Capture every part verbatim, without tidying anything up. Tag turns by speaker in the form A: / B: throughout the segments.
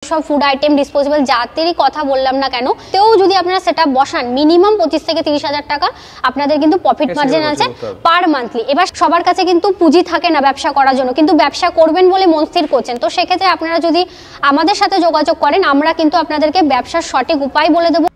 A: সব food item disposable যাতেরই কথা বললাম না কেন, তেও যদি আপনারা সেটা বসান মিনিমাম পঁচিশ থেকে তিরিশ হাজার টাকা আপনাদের কিন্তু প্রফিট মার্জিন আছে পার মান্থলি। এবার সবার কাছে কিন্তু পুঁজি থাকে না ব্যবসা করার জন্য, কিন্তু ব্যবসা করবেন বলে মন স্থির করছেন, তো সেক্ষেত্রে আপনারা যদি আমাদের সাথে যোগাযোগ করেন আমরা কিন্তু আপনাদেরকে ব্যবসার সঠিক উপায় বলে দেবো।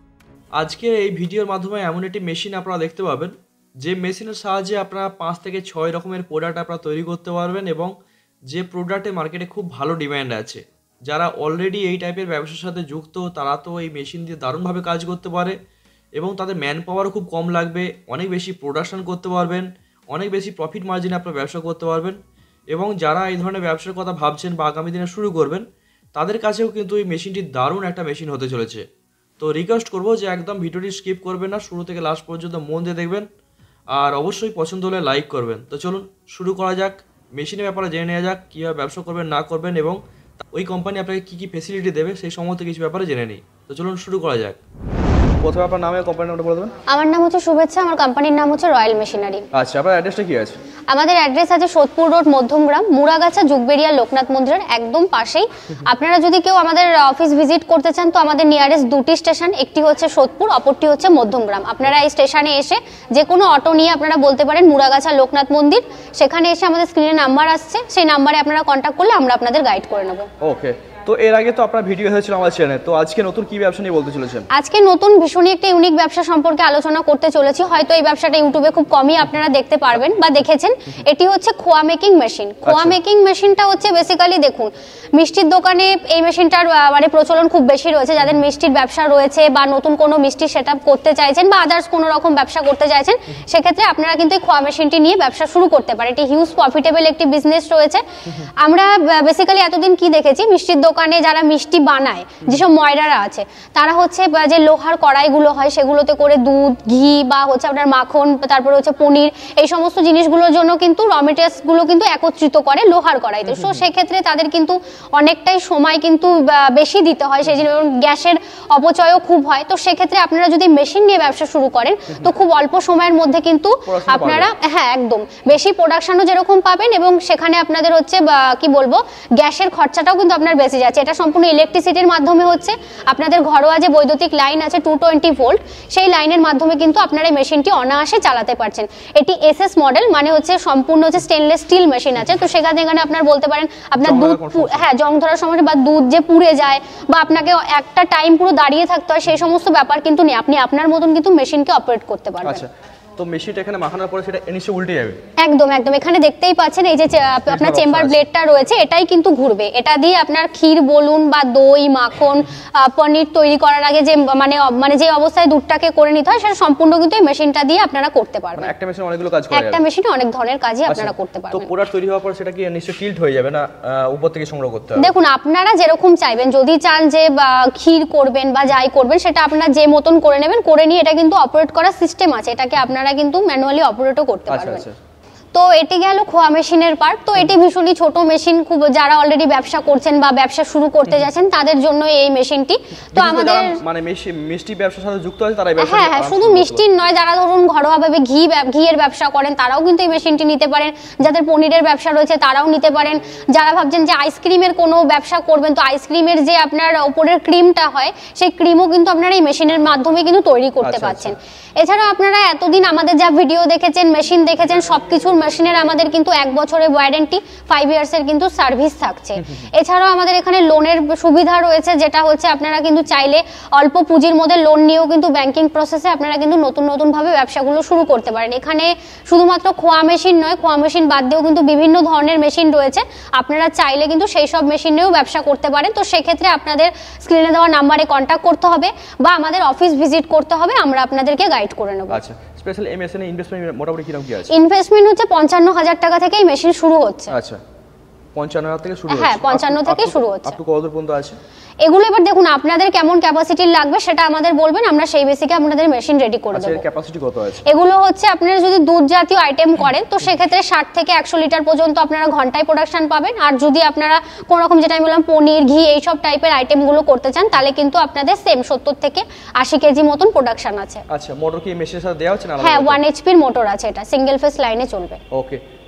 B: আজকে এই ভিডিওর মাধ্যমে এমন একটি মেশিন আপনারা দেখতে পাবেন যে মেশিনের সাহায্যে আপনারা পাঁচ থেকে ছয় রকমের প্রোডাক্ট আপনারা তৈরি করতে পারবেন, এবং যে প্রোডাক্টের মার্কেটে খুব ভালো ডিমান্ড আছে। যারা অলরেডি এই টাইপের ব্যবসার সাথে যুক্ত তারা তো এই মেশিন দিয়ে দারুণভাবে কাজ করতে পারে, এবং তাদের ম্যান পাওয়ারও খুব কম লাগবে, অনেক বেশি প্রোডাকশন করতে পারবেন, অনেক বেশি প্রফিট মার্জিনে আপনারা ব্যবসা করতে পারবেন। এবং যারা এই ধরনের ব্যবসার কথা ভাবছেন বা আগামী দিনে শুরু করবেন তাদের কাছেও কিন্তু এই মেশিনটি দারুণ একটা মেশিন হতে চলেছে। তো রিকোয়েস্ট করবো যে একদম ভিডিওটি স্কিপ করবেন না, শুরু থেকে লাস্ট পর্যন্ত মন দিয়ে দেখবেন, আর অবশ্যই পছন্দ হলে লাইক করবেন। তো চলুন শুরু করা যাক, মেশিনের ব্যাপারে জেনে নেওয়া যাক কীভাবে ব্যবসা করবেন না করবেন, এবং ওই কোম্পানি আপনাকে কী কী ফেসিলিটি দেবে সেই সমস্ত কিছু ব্যাপারে জেনে নিই। তো চলুন শুরু করা যাক। প্রথমে আপনার নামে কোম্পানির নামটা বলে দেবেন।
A: আমার নাম হচ্ছে শুভেচ্ছা, আমার কোম্পানির নাম হচ্ছে রয়্যাল মেশিনারি।
B: আচ্ছা, আপনার অ্যাড্রেসটা কি আছে?
A: আমাদের অ্যাড্রেস আছে সোদপুর রোড মধ্যমগ্রাম, মুরাগাছা যুগবেরিয়া লোকনাথ মন্দিরের একদম পাশেই। আপনারা যদি কেউ আমাদের অফিস ভিজিট করতে চান তো আমাদের নিয়ারেস্ট দুটি স্টেশন, একটি হচ্ছে সোদপুর, অপরটি হচ্ছে মধ্যমগ্রাম। আপনারা এই স্টেশনে এসে যে কোনো অটো নিয়ে আপনারা বলতে পারেন মুরাগাছা লোকনাথ মন্দির, সেখানে এসে আমাদের স্ক্রিনে নাম্বার আসছে, সেই নাম্বারে আপনারা কন্ট্যাক্ট করলে আমরা আপনাদের গাইড করে নেব।
B: ওকে, তো এর আগে তো আপনার ভিডিও হয়েছিল আমার চ্যানেলে, তো আজকে নতুন কি ব্যবসা নিয়ে বলতে চলেছেন?
A: আজকে নতুন ভীষণই একটা ইউনিক ব্যবসা সম্পর্কে আলোচনা করতে চলেছি। হয়তো এই ব্যবসাটা ইউটিউবে খুব কমই আপনারা দেখতে পারবেন বা দেখেছেন। এটি হচ্ছে খোয়া মেকিং মেশিন। খোয়া মেকিং মেশিনটা হচ্ছে বেসিক্যালি দেখুন, মিষ্টির দোকানে এই মেশিনটার মানে প্রচলন খুব বেশি রয়েছে। যাদের মিষ্টির ব্যবসা রয়েছে বা নতুন কোনো মিষ্টি সেটআপ করতে চাইছেন বা আদার্স কোনো রকম ব্যবসা করতে চাইছেন, সেক্ষেত্রে আপনারা কিন্তু এই খোয়া মেশিনটি নিয়ে ব্যবসা শুরু করতে পারেন। এটি হিউজ প্রফিটেবল একটি বিজনেস রয়েছে। আমরা বেসিক্যালি এতদিন কি দেখেছি, মিষ্টির দোকানে যারা মিষ্টি বানায়, যেসব ময়রারা আছে, তারা হচ্ছে যে লোহার কড়াইগুলো হয় সেগুলোতে করে দুধ, ঘি বা হচ্ছে আপনার মাখন, তারপরে হচ্ছে পনির, এই সমস্ত জিনিসগুলোর জন্য কিন্তু র মেটেরিয়ালস গুলো কিন্তু একত্রিত করে লোহার কড়াইতে। তো সেক্ষেত্রে তাদের কিন্তু অনেকটাই সময় কিন্তু বেশি দিতে হয়, সেই জন্য গ্যাসের অপচয়ও খুব হয়। তো সেক্ষেত্রে আপনারা যদি মেশিন নিয়ে ব্যবসা শুরু করেন তো খুব অল্প সময়ের মধ্যে কিন্তু আপনারা হ্যাঁ একদম বেশি প্রোডাকশনও যেরকম পাবেন, এবং সেখানে আপনাদের হচ্ছে কি বলবো গ্যাসের খরচাটাও কিন্তু আপনার বেঁচে যাচ্ছে। এটা সম্পূর্ণ ইলেকট্রিসিটির মাধ্যমে হচ্ছে। আপনাদের ঘরোয়া যে বৈদ্যুতিক লাইন আছে টু টোয়েন্টি ভোল্ট, সেই লাইনের মাধ্যমে কিন্তু আপনারা এই মেশিনটি অনায়াসে চালাতে পারছেন। এটি এসএস মডেল, মানে হচ্ছে সম্পূর্ণ হচ্ছে স্টেনলেস স্টিল মেশিন আছে। তো সেখানে এখানে আপনার বলতে পারেন আপনার দুধ হ্যাঁ জং ধরার সমস্যা বা দুধ যে পুড়ে যায় বা আপনাকে একটা টাইম পুরো দাঁড়িয়ে থাকতে হয়, সেই সমস্ত ব্যাপার কিন্তু নেই। আপনি আপনার মতন কিন্তু মেশিনকে অপারেট করতে পারবেন।
B: আচ্ছা, তো মেশিনটা এখানে মাখানোর পরে সেটা নিচে উল্টে যাবে?
A: একদম একদম। এখানে দেখতেই পাচ্ছেন এই যে আপনার চেম্বার ব্লেডটা রয়েছে, এটাই কিন্তু ঘুরবে। এটা দিয়ে আপনার ক্ষীর বলুন বা দই, মাখন, পনির তৈরি করার আগে যে মানে মানে যে অবস্থায় দুধটাকে করে নিতে হয় সেটা সম্পূর্ণ কিন্তু এই মেশিনটা দিয়ে আপনারা করতে পারবেন।
B: একটা মেশিনে অনেকগুলো কাজ করে,
A: একটা মেশিনে অনেক ধরনের কাজই আপনারা করতে পারবেন।
B: তো প্রোডাক্ট তৈরি হওয়ার পর সেটা কি নিচে টিল্ট হয়ে যাবে না উপর থেকে সংগ্রহ করতে হবে?
A: দেখুন, আপনারা যেরকম চাইবেন, যদি চান যে ক্ষীর করবেন বা যাই করবেন সেটা আপনারা যে মতন করে নেবেন, করে নিয়ে এটা কিন্তু অপারেট করার সিস্টেম আছে, এটাকে আপনারা কিন্তু ম্যানুয়ালি অপারেটও করতে পারবেন। তো এটি গেল খোয়া মেশিনের পার্ট। তো এটি ভীষণই ছোট মেশিন, খুব যারা অলরেডি ব্যবসা করছেন বা ব্যবসা শুরু করতে যাচ্ছেন তাদের জন্য এই মেশিনটি। তো আমাদের
B: মানে মিষ্টি ব্যবসার সাথে যুক্ত আছে তারা
A: হ্যাঁ হ্যাঁ শুধু মিষ্টির নয়, যারা ধরুন ঘরোয়াভাবে ঘি ঘিয়ের ব্যবসা করেন তারাও কিন্তু এই মেশিনটি নিতে পারেন। যাদের পনিরের ব্যবসা রয়েছে তারাও নিতে পারেন। যারা ভাবছেন যে আইসক্রিমের কোনো ব্যবসা করবেন, তো আইসক্রিমের যে আপনার উপরের ক্রিমটা হয় সেই ক্রিমও কিন্তু আপনারা এই মেশিনের মাধ্যমে কিন্তু তৈরি করতে পারছেন। এছাড়া আপনারা এতদিন আমাদের যা ভিডিও দেখেছেন, মেশিন দেখেছেন, সবকিছুর মেশিনের আমাদের কিন্তু এক বছরের ওয়ারেন্টি, ফাইভ ইয়ার্স এর কিন্তু সার্ভিস থাকছে। এছাড়াও আমাদের এখানে লোনের সুবিধা রয়েছে, যেটা হচ্ছে আপনারা কিন্তু চাইলে অল্প পুঁজির মধ্যে লোন নিয়েও কিন্তু ব্যাংকিং প্রসেসে আপনারা কিন্তু নতুন নতুন ভাবে ব্যবসাগুলো শুরু করতে পারেন। এখানে শুধুমাত্র খোয়া মেশিন নয়, খোয়া মেশিন বাদ দিয়েও কিন্তু বিভিন্ন ধরনের মেশিন রয়েছে। আপনারা চাইলে কিন্তু সেই সব মেশিন নিয়েও ব্যবসা করতে পারেন। তো সেক্ষেত্রে আপনাদের স্ক্রিনে দেওয়া নাম্বারে কন্ট্যাক্ট করতে হবে বা আমাদের অফিস ভিজিট করতে হবে, আমরা আপনাদেরকে গাইড করে নেব।
B: আচ্ছা, স্পেশাল এই মেশিনে ইনভেস্টমেন্ট মোটামুটি কি রকম কি আছে?
A: ইনভেস্টমেন্ট হচ্ছে পঞ্চান্ন হাজার টাকা থেকে এই মেশিন শুরু হচ্ছে।
B: আচ্ছা, পঞ্চান্ন হাজার থেকে শুরু হচ্ছে?
A: হ্যাঁ, পঞ্চান্ন থেকে শুরু হচ্ছে।
B: আপনি কত পর্যন্ত আছে?
A: এগুলো এবার দেখুন আপনাদের কেমন ক্যাপাসিটি লাগবে সেটা আমাদের বলবেন, আমরা সেই বেসিকে আপনাদের মেশিন রেডি করে দেব।
B: আচ্ছা, এর ক্যাপাসিটি কত আছে?
A: এগুলো হচ্ছে আপনারা যদি দুধ জাতীয় আইটেম করেন তো সেক্ষেত্রে ষাট থেকে একশো লিটার পর্যন্ত আপনারা ঘন্টায় প্রোডাকশন পাবেন। আর যদি আপনারা কোনো রকম যেটা আমি বললাম পনির, ঘি এই সব টাইপের আইটেমগুলো করতে চান তাহলে কিন্তু আপনাদের সেম সত্তর থেকে আশি কেজি মতন প্রোডাকশন আছে।
B: আচ্ছা, মোটর কি মেশিনের সাথে দেওয়া হচ্ছে না?
A: হ্যাঁ, ওয়ান এইচপির মোটর আছে, এটা সিঙ্গেল ফেজ লাইনে চলবে।
B: ওকে,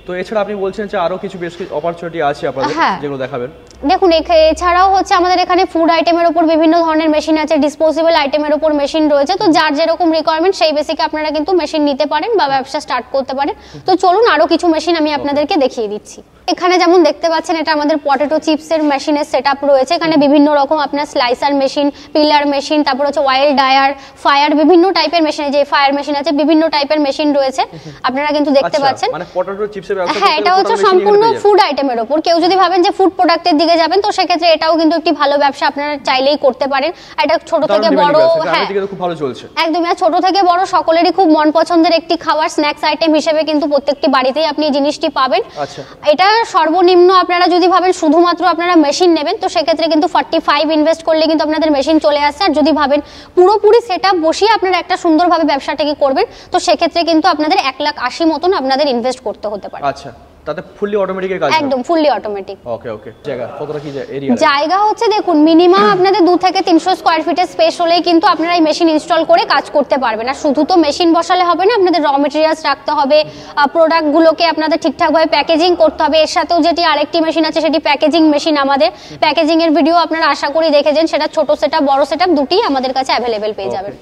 B: তো এছাড়া আপনি বলছেন যে আরো কিছু বেশ কিছু অপরচুনিটি আছে আপনাদের
A: হ্যাঁ।
B: যেগুলো দেখাবেন।
A: দেখুন এছাড়াও হচ্ছে আমাদের এখানে ফুড আইটেমের উপর বিভিন্ন ধরনের মেশিন আছে, ডিসপোজেবল আইটেমের উপর মেশিন রয়েছে। তো যার যেরকম রিকোয়ারমেন্ট সেই বেসিকে আপনারা কিন্তু মেশিন নিতে পারেন বা ব্যবসা স্টার্ট করতে পারেন। তো চলুন আরো কিছু মেশিন আমি আপনাদেরকে দেখিয়ে দিচ্ছি। এখানে যেমন দেখতে পাচ্ছেন এটা আমাদের পটেটো চিপসের মেশিনের সেটআপ রয়েছে। এখানে বিভিন্ন রকম আপনার স্লাইসার মেশিন, পিলার মেশিন, তারপর হচ্ছে অয়েল ডায়ার, ফায়ার, বিভিন্ন টাইপের মেশিন, যে ফায়ার মেশিন আছে, বিভিন্ন টাইপের মেশিন রয়েছে আপনারা কিন্তু দেখতে পাচ্ছেন।
B: মানে পটেটো চিপসের ব্যবসা,
A: হ্যাঁ, এটা হচ্ছে সম্পূর্ণ ফুড আইটেমের উপর। কেউ যদি ভাবেন যে ফুড প্রোডাক্টের দিকে যাবেন তো সেক্ষেত্রে এটাও কিন্তু একটি ভালো ব্যবসা, আপনারা চাইলেই করতে পারেন। এটা ছোট থেকে বড়, হ্যাঁ
B: খুব ভালো চলছে
A: একদম, ছোট থেকে বড় সকলেরই খুব মন পছন্দের একটি খাবার স্ন্যাক্স আইটেম হিসেবে কিন্তু প্রত্যেকটি বাড়িতেই আপনি এই জিনিসটি পাবেন।
B: আচ্ছা,
A: এটা সর্বনিম্ন আপনারা যদি ভাবেন শুধুমাত্র আপনারা মেশিন নেবেন তো সেক্ষেত্রে কিন্তু ফর্টি ফাইভ ইনভেস্ট করলে কিন্তু আপনাদের মেশিন চলে আসছে। আর যদি ভাবেন পুরোপুরি সেট আপ বসিয়ে আপনারা একটা সুন্দরভাবে ব্যবসাটাকে করবেন তো সেক্ষেত্রে কিন্তু আপনাদের এক লাখ আশি মতন আপনাদের ইনভেস্ট করতে হতে পারে।
B: আচ্ছা, তাতে ফুললি অটোমেটিক এর কাজ,
A: একদম ফুললি অটোমেটিক।
B: ওকে ওকে। জায়গা কতটা কি এরিয়া?
A: জায়গা হচ্ছে দেখুন মিনিমাম আপনাদের দু থেকে তিনশো স্কয়ার ফিটের স্পেস হলেই কিন্তু আপনারা এই মেশিন ইনস্টল করে কাজ করতে পারবেন। আর শুধু তো মেশিন বসালে হবে না, আপনাদের র মেটেরিয়ালস রাখতে হবে, প্রোডাক্টগুলোকে আপনাদের ঠিকঠাকভাবে প্যাকেজিং করতে হবে। এর সাথেও যেটি আরেকটি মেশিন আছে সেটি প্যাকেজিং মেশিন। আমাদের প্যাকেজিং এর ভিডিও আপনারা আশা করি দেখেছেন, সেটা ছোট সেটআপ বড় সেটআপ দুটিই আমাদের কাছে অ্যাভেলেবেল পেয়ে যাবেন।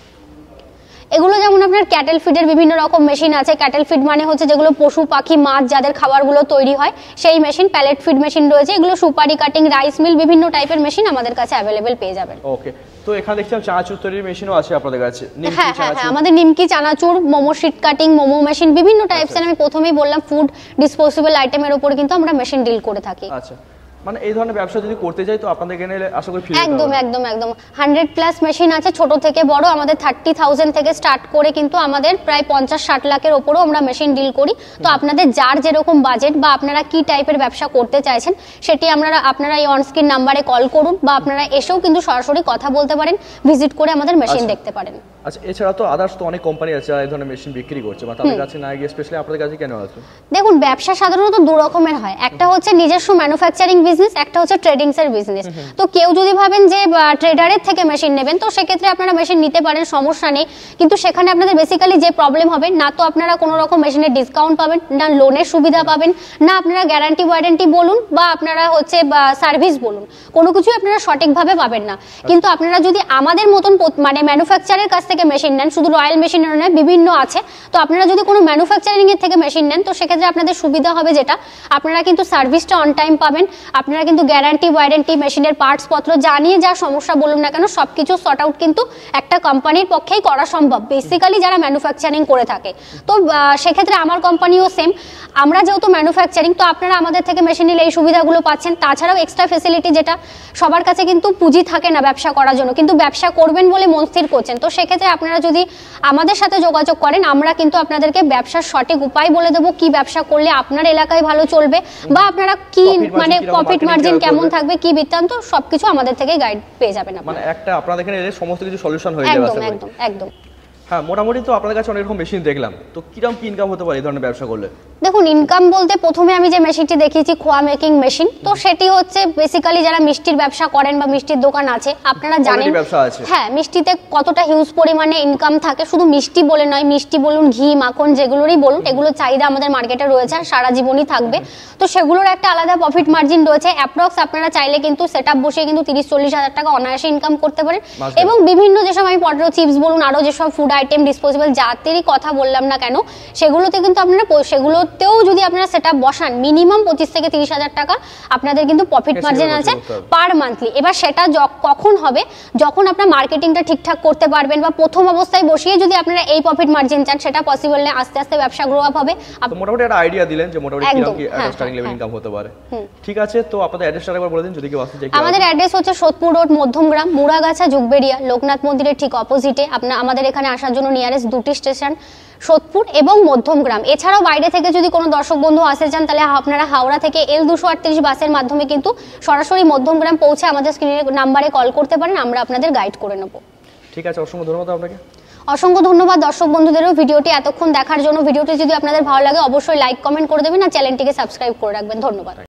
A: এগুলো যেমন আপনার ক্যাটেল ফিডের বিভিন্ন রকম মেশিন আছে। ক্যাটেল ফিড মানে হচ্ছে যেগুলো পশু পাখি মাছ যাদের খাবারগুলো তৈরি হয় সেই মেশিন। প্যালেট ফিড মেশিন রয়েছে, এগুলো সুপারি কাটিং, রাইস মিল, বিভিন্ন টাইপের মেশিন আমাদের কাছে অ্যাভেলেবেল পেয়ে যাবেন।
B: ওকে, তো এখানে দেখছি চানাচুর তৈরির মেশিনও আছে আপনাদের কাছে।
A: হ্যাঁ হ্যাঁ হ্যাঁ, আমাদের nimki, chanachur, momo sheet cutting, momo machine, বিভিন্ন টাইপসের, আমি প্রথমেই বললাম ফুড ডিসপোজেবল আইটেমের উপর কিন্তু আমরা মেশিন ডিল করে থাকি।
B: আচ্ছা, মানে এই ধরনের ব্যবসা যদি করতে চাই তো আপনাদের এখানে আশা করি ফ্রি।
A: একদম একদম একদম হান্ড্রেড প্লাস মেশিন আছে, ছোট থেকে বড়। আমাদের থার্টি থাউজেন্ড থেকে স্টার্ট করে কিন্তু আমাদের প্রায় পঞ্চাশ ষাট লাখের ওপরও আমরা মেশিন ডিল করি। তো আপনাদের যার যেরকম বাজেট বা আপনারা কি টাইপের ব্যবসা করতে চাইছেন সেটি আমরা আপনারা এই অনস্ক্রিন নাম্বারে কল করুন বা আপনারা এসেও কিন্তু সরাসরি কথা বলতে পারেন, ভিজিট করে আমাদের মেশিন দেখতে পারেন।
B: আচ্ছা, এছাড়া তো আদার্স তো অনেক কোম্পানি আছে এই ধরনের মেশিন বিক্রি করছে, বা তাদের কাছে না গিয়ে স্পেশালি আপনাদের কাছে কেন আসবে?
A: দেখুন ব্যবসা সাধারণত দু রকমের হয়, একটা হচ্ছে নিজস্ব ম্যানুফ্যাকচারিং বিজনেস, একটা হচ্ছে ট্রেডিংস এর বিজনেস। তো কেউ যদি ভাবেন যে ট্রেডারের থেকে মেশিন নেবেন তো সেক্ষেত্রে আপনারা মেশিন নিতে পারেন, সমস্যা নেই। কিন্তু সেখানে আপনাদের বেসিক্যালি যে প্রবলেম হবে, না তো আপনারা কোনো রকম মেশিনের ডিসকাউন্ট পাবেন, না লোনের সুবিধা পাবেন, না আপনারা গ্যারান্টি ওয়ারেন্টি বলুন বা আপনারা হচ্ছে সার্ভিস বলুন, কোনো কিছুই আপনারা সঠিকভাবে পাবেন না। কিন্তু আপনারা যদি আমাদের মতন মানে ম্যানুফ্যাকচারের কাছ থেকে মেশিন নেন, শুধু রয়্যাল মেশিন নয় বিভিন্ন আছে, তো আপনারা যদি কোনো ম্যানুফ্যাকচারিং এর থেকে মেশিন নেন তো সেক্ষেত্রে আপনাদের সুবিধা হবে যেটা আপনারা কিন্তু সার্ভিসটা অন টাইম পাবেন, আপনারা কিন্তু গ্যারান্টি ওয়ারেন্টি, মেশিনের পার্টস পত্র যা নিয়ে যা সমস্যা বলুন না কেন সবকিছু সর্ট আউট কিন্তু একটা কোম্পানির পক্ষেই করা সম্ভব, বেসিক্যালি যারা ম্যানুফ্যাকচারিং করে থাকে। তো সেক্ষেত্রে আমার কোম্পানিও সেম, আমরা যেহেতু ম্যানুফ্যাকচারিং তো আপনারা আমাদের থেকে মেশিন নিলে এই সুবিধাগুলো পাচ্ছেন। তাছাড়াও এক্সট্রা ফেসিলিটি, যেটা সবার কাছে কিন্তু পুঁজি থাকে না ব্যবসা করার জন্য, কিন্তু ব্যবসা করবেন বলে মন স্থির করছেন, তো সেক্ষেত্রে আপনারা যদি আমাদের সাথে যোগাযোগ করেন আমরা কিন্তু আপনাদেরকে ব্যবসার সঠিক উপায় বলে দেবো, কি ব্যবসা করলে আপনার এলাকায় ভালো চলবে বা আপনারা কি মানে প্রফিট মার্জিন কেমন থাকবে, কি বৃত্তান্ত সবকিছু আমাদের থেকে গাইড পেয়ে যাবেন।
B: মানে একটা আপনাদের এখানে এলে সমস্ত কিছু সলিউশন হয়ে যাবে।
A: একদম একদম একদম।
B: হ্যাঁ, মোটামুটি তো আপনাদের কাছে অনেক রকম মেশিন দেখলাম, তো কিরকম কি ইনকাম হতে পারে এই ধরনের ব্যবসা করলে?
A: দেখুন ইনকাম বলতে প্রথমে আমি যে মেশিনটি দেখিয়েছি খোয়া মেকিং মেশিন, তো সেটি হচ্ছে বেসিক্যালি যারা মিষ্টির ব্যবসা করেন বা মিষ্টির দোকান আছে আপনারা জানেন হ্যাঁ মিষ্টিতে কতটা হিউজ পরিমাণে ইনকাম থাকে। শুধু মিষ্টি বলে নয়, মিষ্টি বলুন, ঘি, মাখন, যেগুলোরই বলুন, এগুলোর চাহিদা আমাদের মার্কেটে রয়েছে আর সারা জীবনই থাকবে। তো সেগুলোর একটা আলাদা প্রফিট মার্জিন রয়েছে। অ্যাপ্রক্স আপনারা চাইলে কিন্তু সেট আপ বসিয়ে কিন্তু তিরিশ চল্লিশ হাজার টাকা অনায়াসে ইনকাম করতে পারেন। এবং বিভিন্ন যেসব আমি পটেটো চিপস বলুন, আরো যেসব ফুড আইটেম ডিসপোজেবল জাতেরই কথা বললাম না কেন, সেগুলোতে কিন্তু আপনারা সেগুলোতেও যদি আপনারা সেট আপ বসান মিনিমাম পঁচিশ থেকে তিরিশ হাজার টাকা আপনাদের কিন্তু প্রফিট মার্জিন আছে পার মান্থলি। এবার সেটা কখন হবে, যখন আপনার মার্কেটিংটা ঠিকঠাক করতে পারবেন বা প্রথম অবস্থায় বসিয়ে যদি আপনারা এই প্রফিট মার্জিন চান সেটা পসিবল না, আস্তে আস্তে ব্যবসা গ্রো আপ হবে।
B: মোটামুটি একটা আইডিয়া দিলেন যে মোটামুটি কিরকম কি একটা স্টার্টিং লেভেল ইনকাম হতে পারে। ঠিক আছে, তো আপনাদের অ্যাড্রেসটা একবার বলে দিন যদি কেউ আসতে চায়।
A: আমাদের অ্যাড্রেস হচ্ছে সোদপুর রোড, মধ্যমগ্রাম, মুড়াগাছা, জুগবেরিয়া, লোকনাথ মন্দিরের ঠিক অপোজিটে। আপনার আমাদের এখানে আসার জন্য নিয়ারেস্ট দুটি স্টেশন সোদপুর এবং মধ্যমগ্রাম। এছাড়াও বাইরে থেকে যদি কোনো দর্শক বন্ধু আসতে চান তাহলে আপনারা হাওড়া থেকে এল দুশো আটত্রিশ বাসের মাধ্যমে কিন্তু সরাসরি মধ্যমগ্রাম পৌঁছে আমাদের স্ক্রিনের নাম্বারে কল করতে পারেন, আমরা আপনাদের গাইড করে নেব।
B: ঠিক আছে, অসংখ্য ধন্যবাদ আপনাকে।
A: অসংখ্য ধন্যবাদ দর্শক বন্ধুদেরও ভিডিওটি এতক্ষণ দেখার জন্য। ভিডিওটি যদি আপনাদের ভালো লাগে অবশ্যই লাইক কমেন্ট করে দেবেন আর চ্যানেলটিকে সাবস্ক্রাইব করে রাখবেন। ধন্যবাদ।